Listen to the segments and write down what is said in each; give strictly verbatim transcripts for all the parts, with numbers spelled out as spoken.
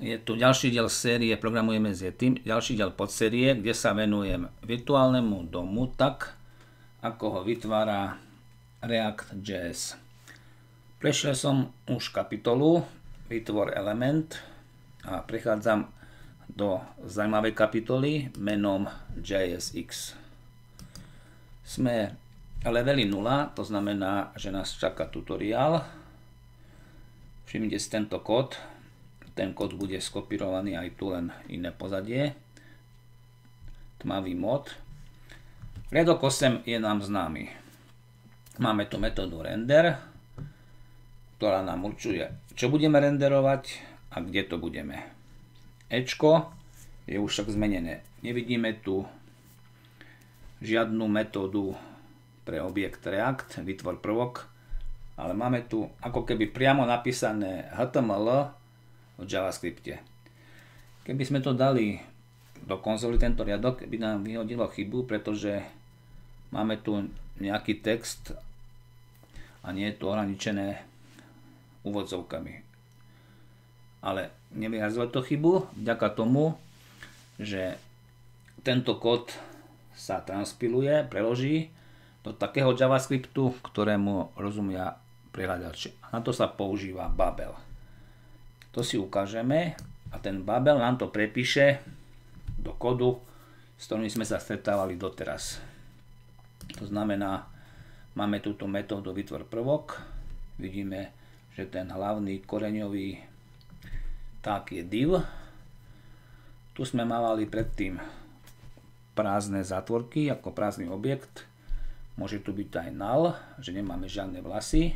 Je tu ďalší diel série Programujeme s Yetim, ďalší diel podsérie, kde sa venujem virtuálnemu domu tak, ako ho vytvára React.js. Prešiel som už kapitolu Vytvor element a prechádzam do zaujímavej kapitoly menom J S X. Sme leveli nula, to znamená, že nás čaká tutoriál. Všimnite si tento kód. Ten kód bude skopírovaný aj tu, len iné pozadie. Tmavý mod. Riadok osem je nám známy. Máme tu metódu render, ktorá nám určuje, čo budeme renderovať a kde to budeme. Ečko je už však zmenené. Nevidíme tu žiadnu metódu pre objekt React, vytvor prvok, ale máme tu ako keby priamo napísané H T M L v JavaScripte. Keby sme to dali do konzoly, tento riadok by nám vyhodilo chybu, pretože máme tu nejaký text a nie je to ohraničené úvodzovkami. Ale nevyrazilo to chybu vďaka tomu, že tento kód sa transpiluje, preloží do takého JavaScriptu, ktorému rozumia prehľadači. A na to sa používa Babel. To si ukážeme a ten Babel nám to prepíše do kódu, s ktorým sme sa stretávali doteraz. To znamená, máme túto metódu vytvor prvok, vidíme, že ten hlavný koreňový tak je div. Tu sme mávali predtým prázdne zátvorky ako prázdny objekt. Môže tu byť aj null, že nemáme žiadne vlasy.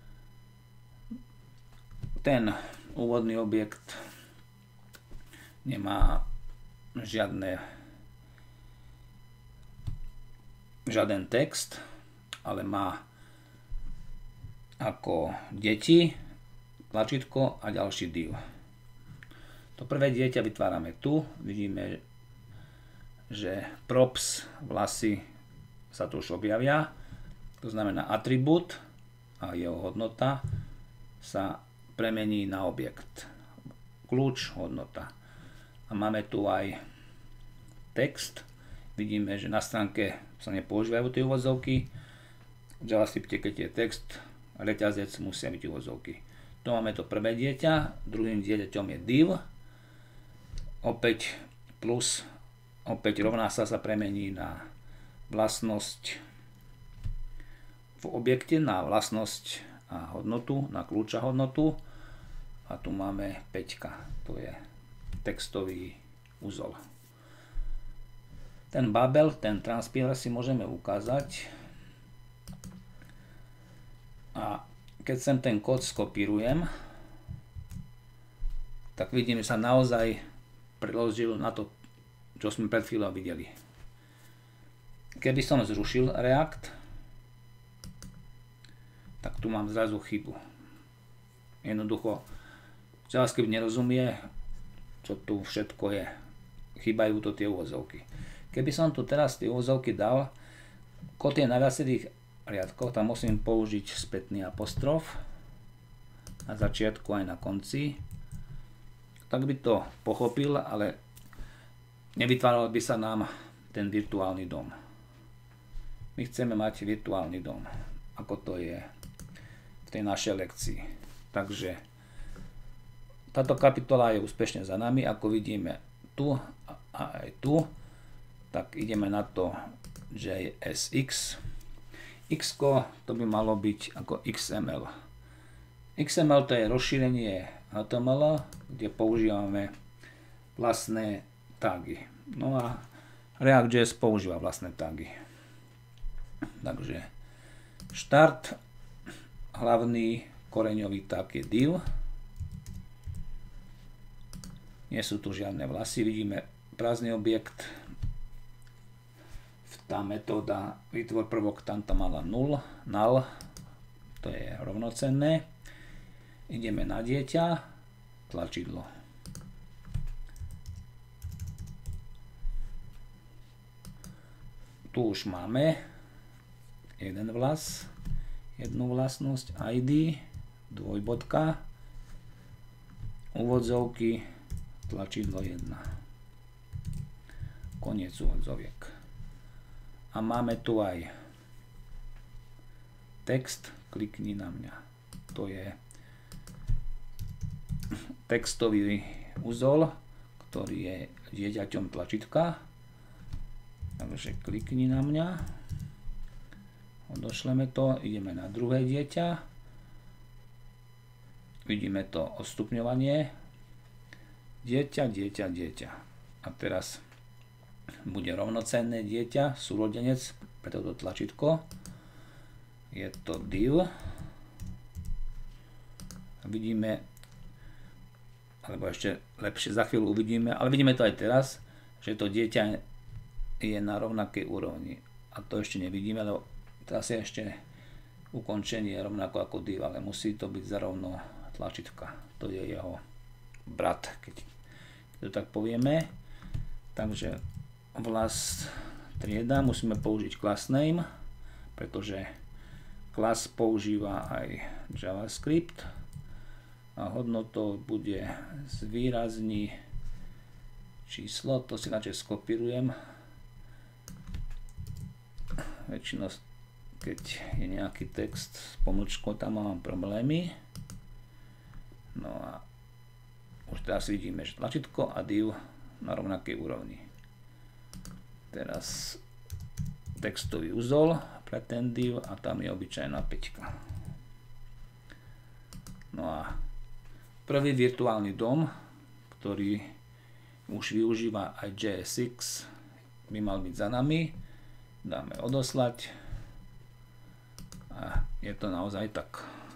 Ten úvodný objekt nemá žiadne, žiaden text, ale má ako deti tlačítko a ďalší div. To prvé dieťa vytvárame tu. Vidíme, že props, vlasy sa tu už objavia. To znamená atribút a jeho hodnota sa premení na objekt. Kľúč, hodnota. A máme tu aj text. Vidíme, že na stránke sa nepoužívajú tie úvodzovky. V JavaScripte, keď je text, reťazec, musia byť úvodzovky. Tu máme to prvé dieťa, druhým dieťaťom je div. Opäť plus, opäť rovná sa sa premení na vlastnosť v objekte, na vlastnosť a hodnotu, na kľúča hodnotu. A tu máme päťka, to je textový úzol. Ten Babel, ten transpiler si môžeme ukázať. A keď sem ten kód skopírujem, tak vidím, že sa naozaj preložil na to, čo sme pred chvíľou videli. Keby som zrušil React, tak tu mám zrazu chybu. Jednoducho JavaScript nerozumie, čo tu všetko je. Chýbajú to tie úvozovky. Keby som tu teraz tie úvozovky dal, kód je na viacerých riadkoch, tam musím použiť spätný apostrof na začiatku aj na konci. Tak by to pochopil, ale nevytváral by sa nám ten virtuálny dom. My chceme mať virtuálny dom, ako to je v tej našej lekcii. Takže táto kapitola je úspešne za nami, ako vidíme tu a aj tu, tak ideme na to J S X. X to by malo byť ako X M L. X M L to je rozšírenie H T M L, kde používame vlastné tagy. No a React.js používa vlastné tagy. Takže štart, hlavný koreňový tag je div. Nie sú tu žiadne vlasy, vidíme prázdny objekt. Tá metóda vytvor prvok tam mala null, null, to je rovnocenné. Ideme na dieťa, tlačidlo. Tu už máme jeden vlas, jednu vlastnosť I D, dvojbodka, úvodzovky, tlačidlo jedna. Koniec úvodzoviek. A máme tu aj text, klikni na mňa. To je textový úzol, ktorý je dieťaťom tlačítka. Takže klikni na mňa. Odošleme to, ideme na druhé dieťa. Vidíme to odstupňovanie. Dieťa, dieťa, dieťa. A teraz bude rovnocenné dieťa, súrodenec pre toto tlačítko. Je to div. Vidíme, alebo ešte lepšie za chvíľu uvidíme, ale vidíme to aj teraz, že to dieťa je na rovnakej úrovni. A to ešte nevidíme, lebo teraz je ešte ukončenie rovnako ako div, ale musí to byť zarovno tlačítka. To je jeho brat, keď to tak povieme. Takže vlast trieda musíme použiť class name, pretože class používa aj JavaScript a hodnotou bude zvýrazní číslo, to si radšej skopírujem. Väčšinou, keď je nejaký text s pomlčkou, tam mám problémy. No a už teraz vidíme, že tlačítko a div na rovnakej úrovni. Teraz textový úzol pre ten div a tam je obyčajná päťka. No a prvý virtuálny dom, ktorý už využíva aj J S X, by mal byť za nami. Dáme odoslať a je to naozaj tak.